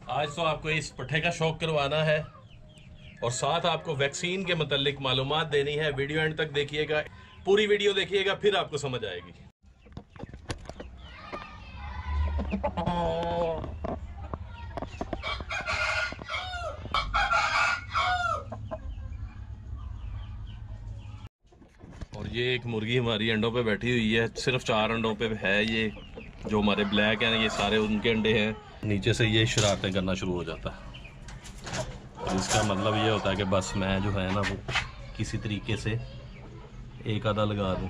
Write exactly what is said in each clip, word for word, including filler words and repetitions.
आज तो आपको इस पट्ठे का शौक करवाना है और साथ आपको वैक्सीन के मतलब मालूमात देनी है। वीडियो एंड तक देखिएगा, पूरी वीडियो देखिएगा, फिर आपको समझ आएगी। और ये एक मुर्गी हमारी अंडों पे बैठी हुई है, सिर्फ चार अंडों पे है। ये जो हमारे ब्लैक हैं ये सारे उनके अंडे हैं। नीचे से ये शरारतें करना शुरू हो जाता है और इसका मतलब ये होता है कि बस मैं जो है ना वो किसी तरीके से एक आधा लगा दूं।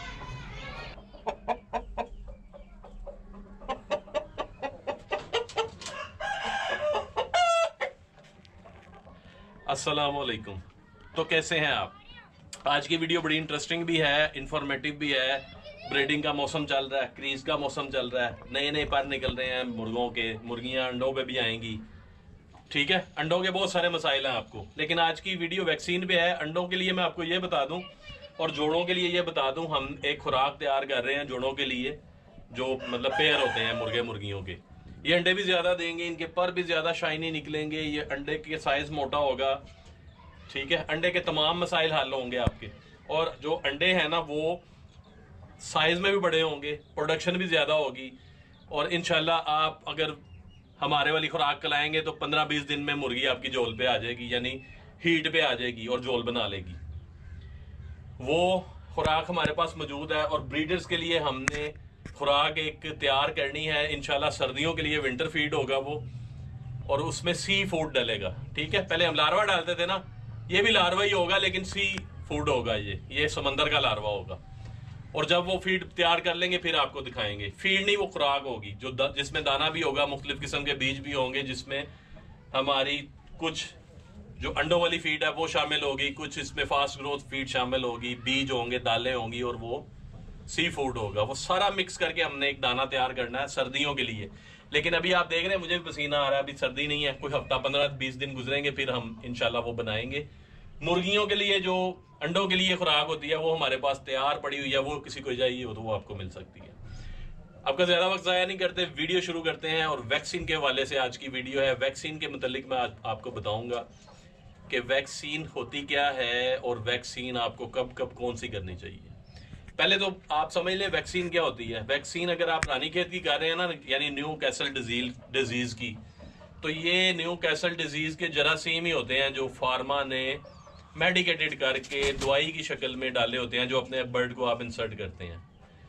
अस्सलाम वालेकुम। तो कैसे हैं आप? आज की वीडियो बड़ी इंटरेस्टिंग भी है, इंफॉर्मेटिव भी है। ब्रीडिंग का मौसम चल रहा है, क्रीज का मौसम चल रहा है, नए नए पर निकल रहे हैं मुर्गों के, मुर्गियां अंडों पे भी आएंगी। ठीक है, अंडों के बहुत सारे मसाइल हैं आपको, लेकिन आज की वीडियो वैक्सीन पे है। अंडों के लिए मैं आपको ये बता दूं और जोड़ों के लिए ये बता दूं, हम एक खुराक तैयार कर रहे हैं जोड़ों के लिए, जो मतलब पेयर होते हैं मुर्गे मुर्गियों के। ये अंडे भी ज्यादा देंगे, इनके पर भी ज्यादा शाइनी निकलेंगे, ये अंडे के साइज मोटा होगा। ठीक है, अंडे के तमाम मसाइल हल होंगे आपके, और जो अंडे हैं ना वो साइज में भी बड़े होंगे, प्रोडक्शन भी ज्यादा होगी। और इंशाल्लाह आप अगर हमारे वाली खुराक खिलाएंगे तो पंद्रह बीस दिन में मुर्गी आपकी जोल पे आ जाएगी, यानी हीट पे आ जाएगी और जोल बना लेगी। वो खुराक हमारे पास मौजूद है और ब्रीडर्स के लिए हमने खुराक एक तैयार करनी है। इंशाल्लाह सर्दियों के लिए विंटर फीड होगा वो, और उसमें सी फूड डलेगा। ठीक है, पहले हम लार्वा डालते थे ना, ये भी लार्वा ही होगा लेकिन सी फूड होगा। ये ये समंदर का लार्वा होगा। और जब वो फीड तैयार कर लेंगे फिर आपको दिखाएंगे। फीड नहीं, वो खुराक होगी जो द, जिसमें दाना भी होगा, मुख्तलिफ किस्म के बीज भी होंगे, जिसमें हमारी कुछ जो अंडों वाली फीड है वो शामिल होगी, कुछ इसमें फास्ट ग्रोथ फीड शामिल होगी, बीज होंगे, दालें होंगी, और वो सी फूड होगा। वो सारा मिक्स करके हमने एक दाना तैयार करना है सर्दियों के लिए। लेकिन अभी आप देख रहे हैं मुझे भी पसीना आ रहा है, अभी सर्दी नहीं है, कोई हफ्ता पंद्रह बीस दिन गुजरेंगे फिर हम इंशाल्लाह वो बनाएंगे। मुर्गियों के लिए जो अंडों के लिए खुराक होती है वो हमारे पास तैयार पड़ी हुई है, वो किसी को चाहिए हो तो वो आपको मिल सकती है। आपका ज्यादा वक्त जाया नहीं करते, वीडियो शुरू करते हैं। और वैक्सीन के हवाले से आज की वीडियो है। वैक्सीन के मुतालिक मैं आपको बताऊंगा कि वैक्सीन होती क्या है और वैक्सीन आपको कब कब कौन सी करनी चाहिए। पहले तो आप समझ लें वैक्सीन क्या होती है। वैक्सीन अगर आप रानीखेत की कर रहे हैं ना, यानी न्यू कैसल डिजीज डिजीज की, तो ये न्यू कैसल डिजीज के जरासीम ही होते हैं जो फार्मा ने मेडिकेटेड करके दवाई की शक्ल में डाले होते हैं, जो अपने बर्ड को आप इंसर्ट करते हैं।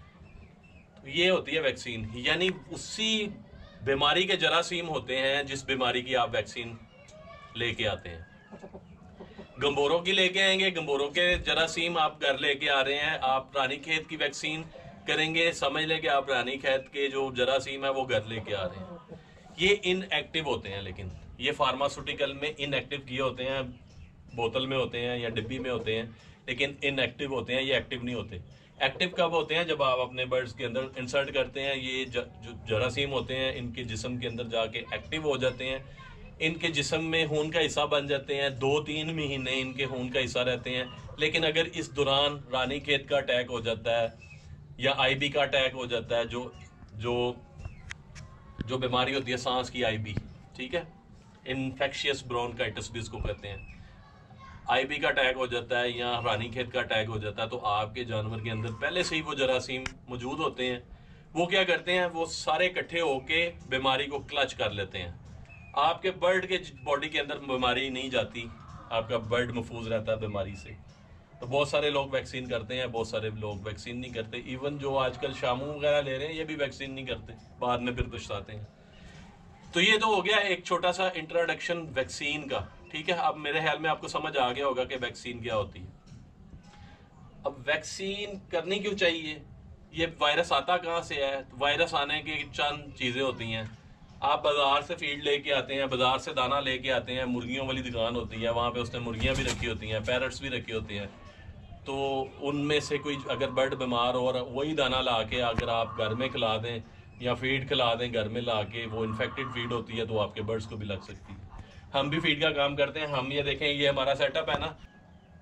तो ये होती है वैक्सीन, यानी उसी बीमारी के जरासीम होते हैं जिस बीमारी की आप वैक्सीन लेके आते हैं। गंबोरों की लेके आएंगे, गंबोरों के जरासीम आप घर लेके आ रहे हैं, आप रानीखेत की वैक्सीन करेंगे, समझ लें कि आप रानीखेत के जो जरासीम है वो घर लेके आ रहे हैं। ये इनएक्टिव होते हैं, लेकिन ये फार्मास्यूटिकल में इनएक्टिव किए होते हैं, बोतल में होते हैं या डिब्बी में होते हैं, लेकिन इनएक्टिव होते हैं, ये एक्टिव नहीं होते। एक्टिव कब होते हैं? जब आप अपने बर्ड्स के अंदर इंसर्ट करते हैं। ये ज, जो जरासीम होते हैं इनके जिस्म के अंदर जाके एक्टिव हो जाते हैं, इनके जिस्म में खून का हिस्सा बन जाते हैं, दो तीन महीने इनके खून का हिस्सा रहते हैं। लेकिन अगर इस दौरान रानीखेत का अटैक हो जाता है या आईबी का अटैक हो जाता है, जो जो जो बीमारी होती है सांस की, आईबी, ठीक है, इन्फेक्शियस ब्रोंकाइटिस भी इसको कहते हैं, आईबी का अटैक हो जाता है या रानीखेत का अटैक हो जाता है, तो आपके जानवर के अंदर पहले से ही वो जरासीम मौजूद होते हैं। वो क्या करते हैं, वो सारे इकट्ठे होके बीमारी को क्लच कर लेते हैं। आपके बर्ड के बॉडी के अंदर बीमारी नहीं जाती, आपका बर्ड महफूज रहता है बीमारी से। तो बहुत सारे लोग वैक्सीन करते हैं, बहुत सारे लोग वैक्सीन नहीं करते। इवन जो आजकल शामू वगैरह ले रहे हैं ये भी वैक्सीन नहीं करते, बाद में फिर पछताते हैं। तो ये तो हो गया एक छोटा सा इंट्रोडक्शन वैक्सीन का। ठीक है, अब मेरे ख्याल में आपको समझ आ गया होगा कि वैक्सीन क्या होती है। अब वैक्सीन करनी क्यों चाहिए, ये वायरस आता कहाँ से है? तो वायरस आने की चंद चीजें होती हैं। आप बाजार से फीड लेके आते हैं, बाजार से दाना लेके आते हैं, मुर्गियों वाली दुकान होती है, वहां पे उसने मुर्गियां भी रखी होती हैं, पैरट्स भी रखे होते हैं। तो उनमें से कोई अगर बर्ड बीमार हो और वही दाना ला के अगर आप घर में खिला दें या फीड खिला दें घर में ला के, वो इन्फेक्टेड फीड होती है तो आपके बर्ड्स को भी लग सकती है। हम भी फीड का काम करते हैं। हम ये देखें, ये हमारा सेटअप है ना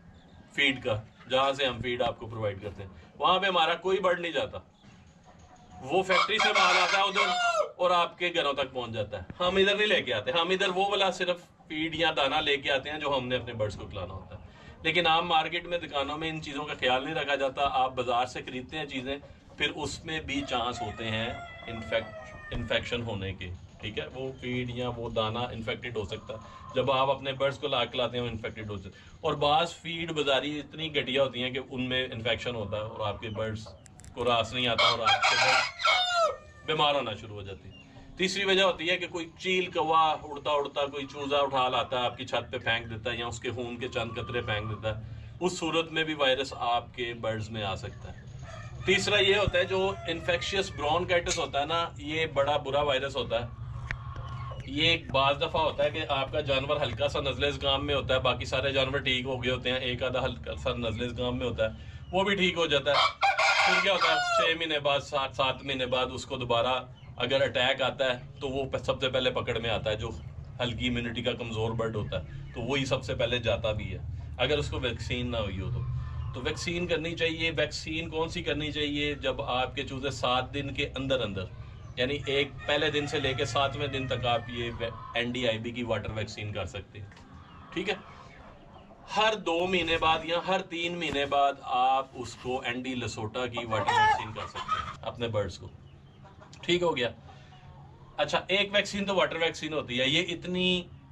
फीड का, जहां से हम फीड आपको प्रोवाइड करते हैं, वहां पे हमारा कोई बर्ड नहीं जाता। वो फैक्ट्री से माल आता है उधर और आपके घरों तक पहुंच जाता है। हम इधर नहीं लेके आते, हम इधर वो वाला सिर्फ फीड या दाना लेके आते हैं जो हमने अपने बर्ड्स को खिलाना होता है। लेकिन आम मार्केट में, दुकानों में इन चीज़ों का ख्याल नहीं रखा जाता। आप बाजार से खरीदते हैं चीज़ें, फिर उसमें भी चांस होते हैं इन्फेक्ट इन्फेक्शन होने के। ठीक है, वो फीड या वो दाना इन्फेक्टेड हो सकता है। जब आप अपने बर्ड्स को ला खिलाते हैं वो इन्फेक्टेड हो सकता है। और बाज़ फीड बाजारी इतनी घटिया होती हैं कि उनमें इन्फेक्शन होता है और आपके बर्ड्स को रास नहीं आता और आपके बर्ड्स बीमार होना शुरू हो जाती है। तीसरी वजह होती है कि कोई चील कौवा उड़ता उड़ता कोई चूजा उठा लाता है, आपकी छत पे फेंक देता है या उसके खून के चंद कतरे फेंक देता है। उस सूरत में भी वायरस आपके बर्ड्स में आ सकता है। तीसरा ये होता है जो इन्फेक्शियस ब्रोंकाइटिस होता है ना, ये बड़ा बुरा वायरस होता है। ये एक बाज दफा होता है कि आपका जानवर हल्का सा नजले ज़ुकाम में होता है, बाकी सारे जानवर ठीक हो गए होते हैं, एक आधा हल्का सा नजले ज़ुकाम में होता है, वो भी ठीक हो जाता है। फिर क्या होता है, छह महीने बाद सात सात महीने बाद उसको दोबारा अगर अटैक आता है तो वो सबसे पहले पकड़ में आता है। जो हल्की इम्यूनिटी का कमज़ोर बर्ड होता है तो वही सबसे पहले जाता भी है, अगर उसको वैक्सीन ना हुई हो तो। तो वैक्सीन करनी चाहिए। वैक्सीन कौन सी करनी चाहिए? जब आपके चूजे सात दिन के अंदर अंदर, यानी एक पहले दिन से लेके सातवें दिन तक आप ये एन डी आई बी की वाटर वैक्सीन कर सकते हैं। ठीक है, हर दो महीने बाद या हर तीन महीने बाद आप उसको एंडी लसोटा की वाटर वैक्सीन कर सकते हैं अपने बर्ड्स को। ठीक हो गया। अच्छा, एक वैक्सीन तो वाटर वैक्सीन होती है, ये इतनी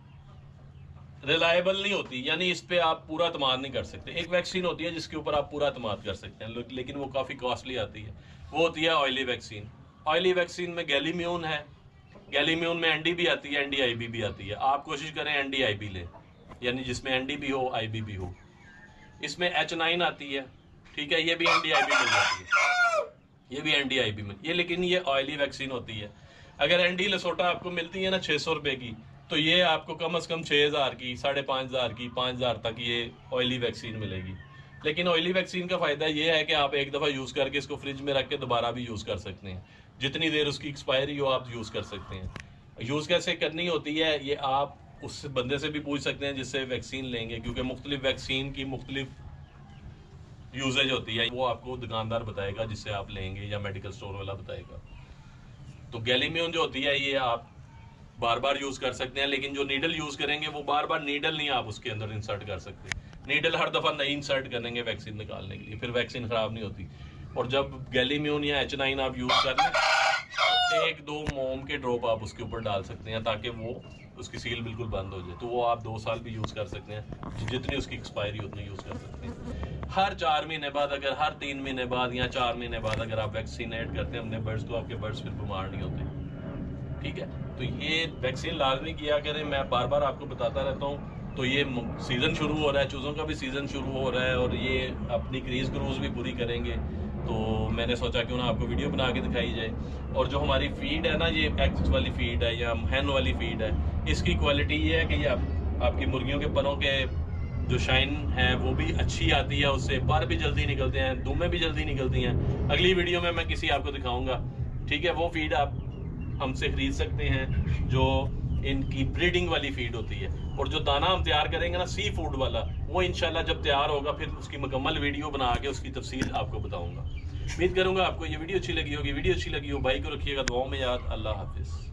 रिलायबल नहीं होती, यानी इस पे आप पूरा एतमाद नहीं कर सकते। एक वैक्सीन होती है जिसके ऊपर आप पूरा एतमाद कर सकते हैं, लेकिन वो काफ़ी कॉस्टली आती है। वो होती है ऑयली वैक्सीन। ऑयली वैक्सीन में गैलीम्यून है, गैलीम्यून में एनडी भी आती है, एनडीआईबी भी आती है। आप कोशिश करें एनडीआईबी लें, यानी जिसमें एनडी भी हो आईबी भी हो। इसमें एच नाइन आती है, ठीक है, ये भी एनडीआईबी मिल जाती है, ये भी एनडीआईबी में ये, लेकिन ये ऑयली वैक्सीन होती है। अगर एनडी लसोटा आपको मिलती है ना छः सौ रुपये की, तो ये आपको कम अज़ कम छः हज़ार की, साढ़े पाँच हज़ार की, पाँच हज़ार तक ये ऑयली वैक्सीन मिलेगी। लेकिन ऑयली वैक्सीन का फ़ायदा ये है कि आप एक दफ़ा यूज़ करके इसको फ्रिज में रख के दोबारा भी यूज़ कर सकते हैं। जितनी देर उसकी एक्सपायरी हो आप यूज़ कर सकते हैं। यूज़ कैसे करनी होती है ये आप उस बंदे से भी पूछ सकते हैं जिससे वैक्सीन लेंगे, क्योंकि मुख्तलिफ वैक्सीन की मुख्तलिफ यूजेज होती है, वो आपको दुकानदार बताएगा जिससे आप लेंगे या मेडिकल स्टोर वाला बताएगा। तो गैलीम्यून जो होती है ये आप बार बार यूज़ कर सकते हैं, लेकिन जो नीडल यूज़ करेंगे वो बार बार नीडल नहीं आप उसके अंदर इंसर्ट कर सकते। नीडल हर दफ़ा नहीं इंसर्ट करेंगे वैक्सीन निकालने के लिए, फिर वैक्सीन ख़राब नहीं होती। और जब गैलीम्यून या एच नाइन आप यूज़ कर लें, एक दो मोम के ड्रॉप आप उसके ऊपर डाल सकते हैं ताकि वो उसकी सील बिल्कुल बंद हो जाए। तो वो आप दो साल भी यूज़ कर सकते हैं, जितनी उसकी एक्सपायरी उतनी यूज़ कर सकते हैं। हर चार महीने बाद, अगर हर तीन महीने बाद या चार महीने बाद अगर आप वैक्सीनेट करते हैं अपने बर्ड्स को, आपके बर्ड्स फिर बीमार नहीं होते। ठीक है, तो ये वैक्सीन लाजमी किया करें, मैं बार बार आपको बताता रहता हूँ। तो ये सीज़न शुरू हो रहा है, चूज़ों का भी सीज़न शुरू हो रहा है और ये अपनी क्रीज क्रूज भी पूरी करेंगे। तो मैंने सोचा क्यों ना आपको वीडियो बना के दिखाई जाए। और जो हमारी फीड है ना, ये एग्स वाली फीड है या हैन वाली फीड है, इसकी क्वालिटी ये है कि ये आप, आपकी मुर्गियों के परों के जो शाइन है वो भी अच्छी आती है, उससे पर भी जल्दी निकलते हैं, दुमें भी जल्दी निकलती हैं। अगली वीडियो में मैं किसी आपको दिखाऊंगा। ठीक है, वो फीड आप हमसे खरीद सकते हैं जो इनकी ब्रीडिंग वाली फीड होती है। और जो दाना हम तैयार करेंगे ना सी फूड वाला, वो इंशाल्लाह जब तैयार होगा फिर उसकी मुकम्मल वीडियो बना के उसकी तफसील आपको बताऊंगा। उम्मीद करूंगा आपको ये वीडियो अच्छी लगी होगी। वीडियो अच्छी लगी हो भाई को रखिएगा दुआओं में याद। अल्लाह हाफिज़।